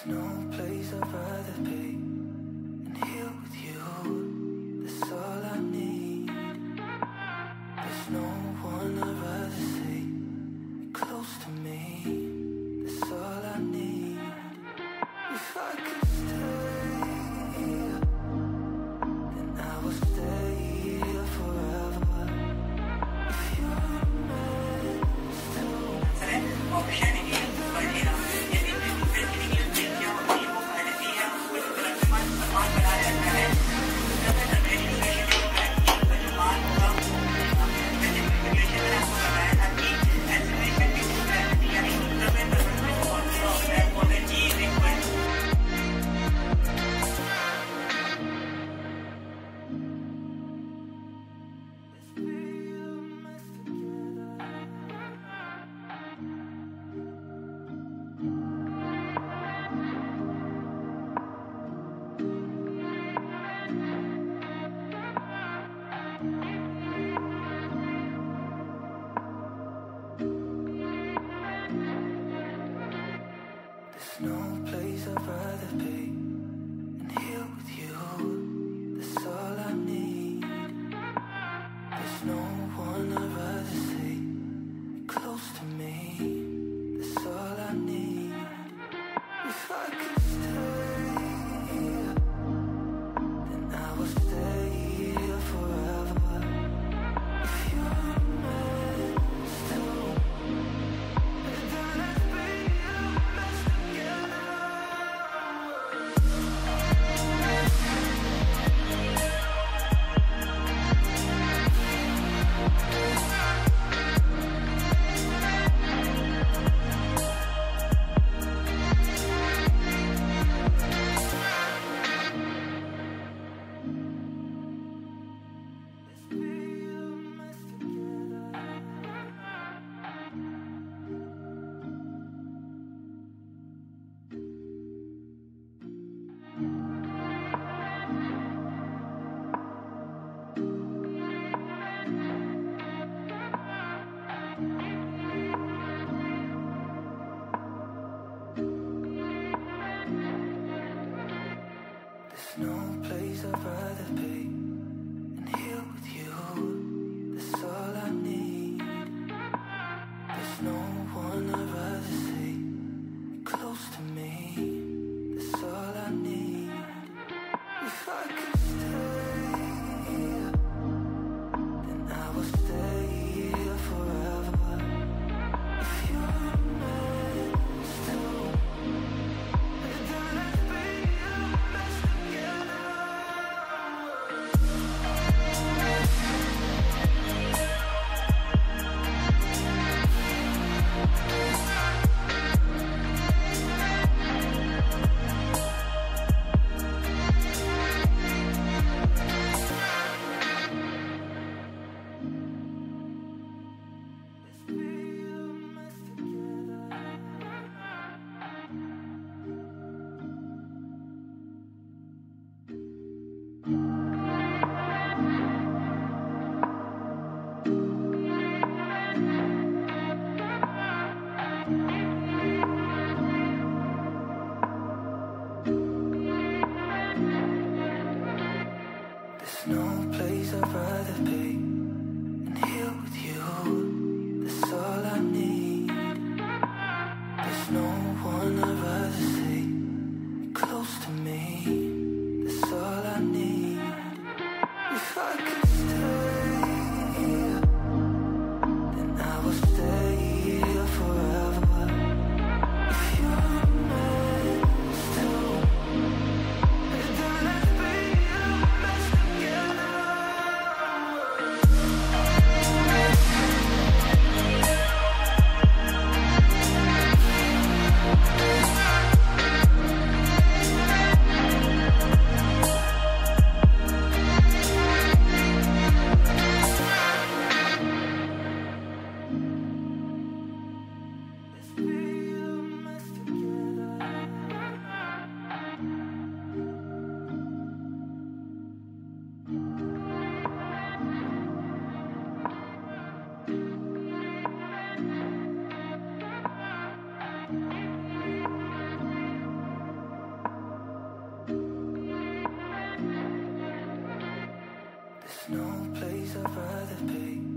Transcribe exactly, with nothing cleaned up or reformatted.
no place I'd rather be than here with you. That's all I need. There's no one I'd rather see close to me. That's all I need. If I could stay, then I will stay here forever. If you're meant to. There's no place I'd rather be than here with you. That's all I need. There's no one I'd rather see close to me. That's all I need. If I could stay, then I will stay here forever. If you're meant to, then let's be the best together. There's no place I'd rather be than here with you. That's all I need. There's no one I'd rather see close to me. That's all I need. If I could stay, then I will stay here forever. If you're meant to, then let's be the best together. There's no place I'd rather be than here with you. That's all I need. There's no one I'd rather see close to me. That's all I need. If I could stay, then I will stay here forever. If you're meant to, then let's be the best together. There's no place I'd rather be than here with you. That's all I need. There's no one I'd rather see close to me. That's all I need. If I could stay, then I will stay here forever. If you're meant to, then let's be the best together. There's no place I'd rather be than here with you. That's all I need. There's no one I'd rather see close to me. That's all I need. If I could stay, then I will stay here forever. If you're meant to, then let's be the best together. place I'd rather be.